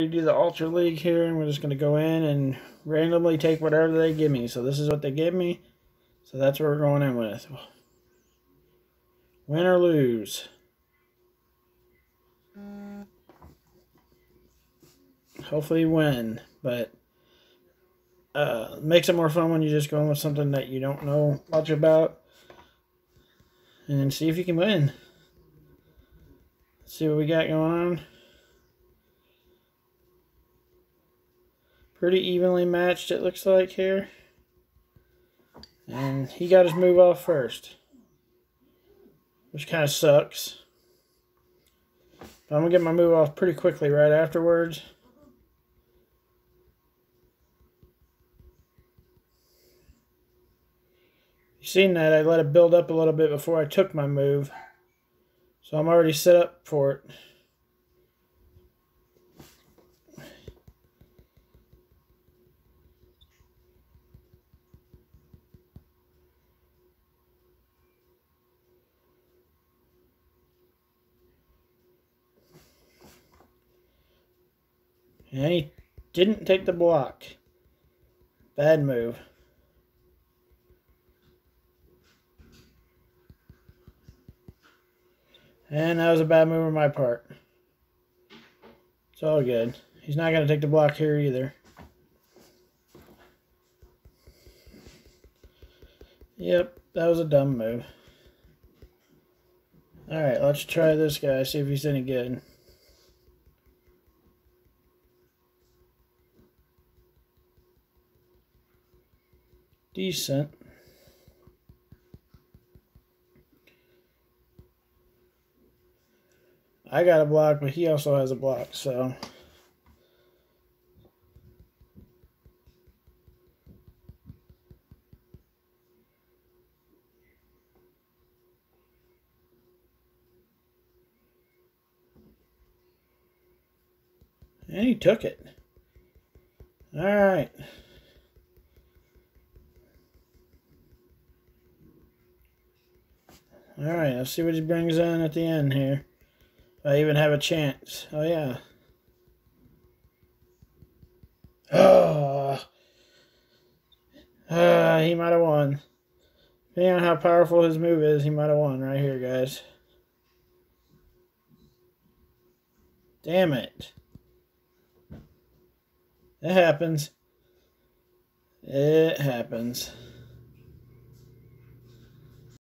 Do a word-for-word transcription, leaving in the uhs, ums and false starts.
We do the Ultra League here, and we're just going to go in and randomly take whatever they give me. So this is what they give me. So that's what we're going in with. Win or lose. Hopefully win, but uh, makes it more fun when you just go in with something that you don't know much about. And see if you can win. Let's see what we got going on. Pretty evenly matched, it looks like here. And he got his move off first, which kind of sucks. But I'm going to get my move off pretty quickly right afterwards. You've seen that I let it build up a little bit before I took my move. So I'm already set up for it. And he didn't take the block. Bad move. And that was a bad move on my part. It's all good. He's not going to take the block here either. Yep, that was a dumb move. Alright, let's try this guy, see if he's any good. Decent. I got a block, but he also has a block, so... And he took it. Alright. Alright, let's see what he brings in at the end here. I even have a chance. Oh, yeah. Oh. Uh, he might have won. Depending on how powerful his move is, he might have won right here, guys. Damn it. It happens. It happens.